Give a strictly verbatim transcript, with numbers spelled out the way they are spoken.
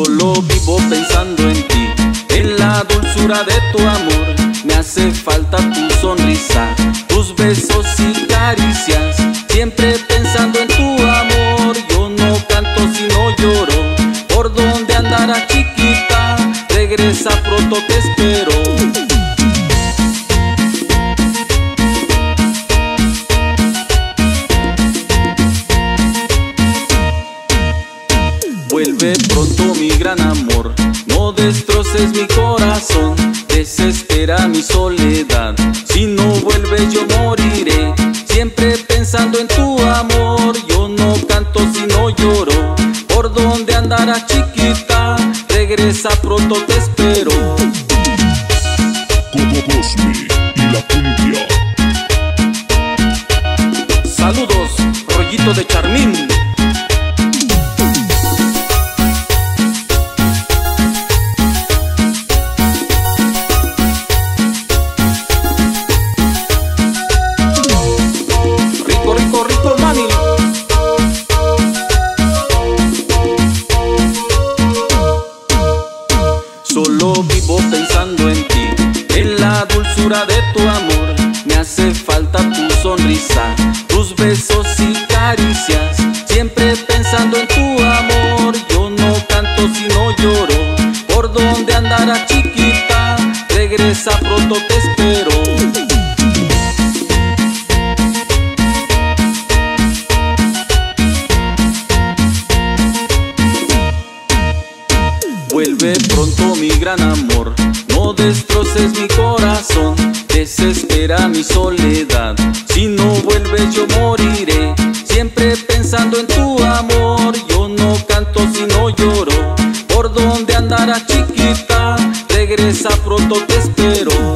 Solo vivo pensando en ti, en la dulzura de tu amor. Me hace falta tu sonrisa, tus besos y caricias. Siempre pensando en tu amor. Yo no canto si no lloro. ¿Por dónde andarás, chiquita? Regresa pronto, te espero. Vuelve pronto, mi gran amor, no destroces mi corazón. Desespera mi soledad, si no vuelves yo moriré. Siempre pensando en tu amor. Yo no canto si no lloro. ¿Por dónde andarás, chiquita? Regresa pronto, te espero. Coco Cosme y la cumbia. Saludos, Rollito de Charmín. Solo vivo pensando en ti, en la dulzura de tu amor. Me hace falta tu sonrisa, tus besos y caricias. Siempre pensando en tu amor. Yo no canto si no lloro. ¿Por dónde andarás, chiquita? Regresa pronto, te espero. Vuelve pronto, mi gran amor, no destroces mi corazón. Desespera mi soledad, si no vuelves yo moriré. Siempre pensando en tu amor. Yo no canto si no lloro. ¿Por dónde andarás, chiquita? Regresa pronto, te espero.